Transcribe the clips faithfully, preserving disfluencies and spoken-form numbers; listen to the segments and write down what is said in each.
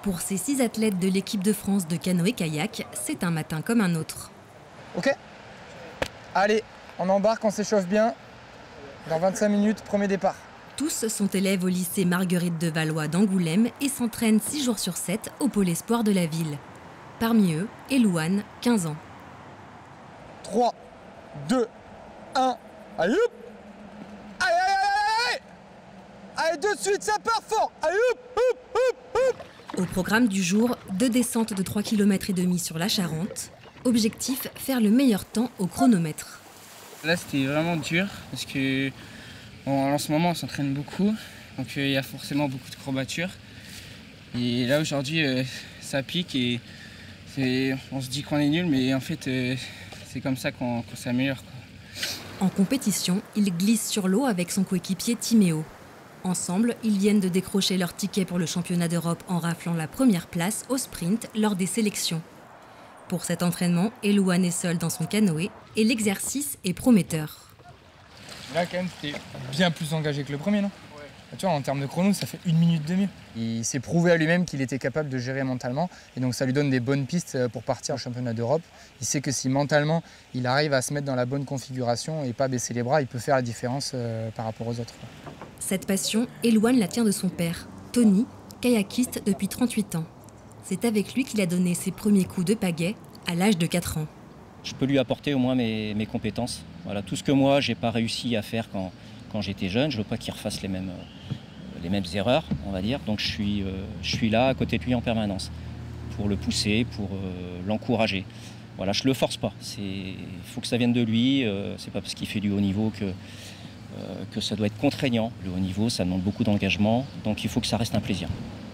Pour ces six athlètes de l'équipe de France de canoë-kayak, c'est un matin comme un autre. Ok, allez, on embarque, on s'échauffe bien. Dans vingt-cinq minutes, premier départ. Tous sont élèves au lycée Marguerite de Valois d'Angoulême et s'entraînent six jours sur sept au pôle espoir de la ville. Parmi eux, Elouane, quinze ans. trois, deux, un, allez hop! Allez, allez, allez, allez! Allez, de suite, ça part fort! Allez hop, hop, hop, hop! Au programme du jour, deux descentes de trois virgule cinq kilomètres sur la Charente. Objectif, faire le meilleur temps au chronomètre. Là, c'était vraiment dur parce que bon, en ce moment, on s'entraîne beaucoup. Donc, il euh, y a forcément beaucoup de courbatures. Et là, aujourd'hui, euh, ça pique et on se dit qu'on est nul, mais en fait, euh, c'est comme ça qu'on qu'on s'améliore. En compétition, il glisse sur l'eau avec son coéquipier Timéo. Ensemble, ils viennent de décrocher leur ticket pour le championnat d'Europe en raflant la première place au sprint lors des sélections. Pour cet entraînement, Elouane est seule dans son canoë et l'exercice est prometteur. Là, quand même, t'es bien plus engagé que le premier, non? Ouais. Tu vois, en termes de chrono, ça fait une minute de mieux. Il s'est prouvé à lui-même qu'il était capable de gérer mentalement. Et donc, ça lui donne des bonnes pistes pour partir au championnat d'Europe. Il sait que si mentalement, il arrive à se mettre dans la bonne configuration et pas baisser les bras, il peut faire la différence euh, par rapport aux autres. Cette passion, Elouane la tient de son père, Tony, kayakiste depuis trente-huit ans. C'est avec lui qu'il a donné ses premiers coups de pagaie à l'âge de quatre ans. Je peux lui apporter au moins mes, mes compétences. Voilà, tout ce que moi, je n'ai pas réussi à faire quand, quand j'étais jeune, je ne veux pas qu'il refasse les mêmes, les mêmes erreurs, on va dire. Donc je suis, euh, je suis là à côté de lui en permanence pour le pousser, pour euh, l'encourager. Voilà, je ne le force pas. Il faut que ça vienne de lui. Euh, Ce n'est pas parce qu'il fait du haut niveau que, euh, que ça doit être contraignant. Le haut niveau, ça demande beaucoup d'engagement, donc il faut que ça reste un plaisir.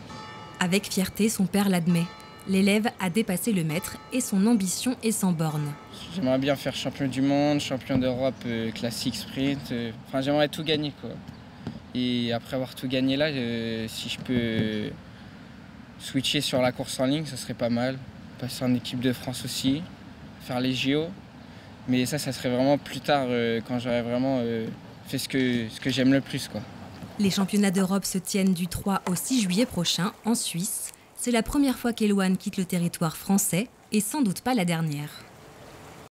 Avec fierté, son père l'admet. L'élève a dépassé le maître et son ambition est sans borne. J'aimerais bien faire champion du monde, champion d'Europe euh, classique sprint. Euh, enfin, j'aimerais tout gagner, quoi. Et après avoir tout gagné là, euh, si je peux switcher sur la course en ligne, ce serait pas mal. Passer en équipe de France aussi, faire les J O. Mais ça, ça serait vraiment plus tard, euh, quand j'aurais vraiment euh, fait ce que, ce que j'aime le plus, quoi. Les championnats d'Europe se tiennent du trois au six juillet prochain en Suisse. C'est la première fois qu'Elouane quitte le territoire français et sans doute pas la dernière.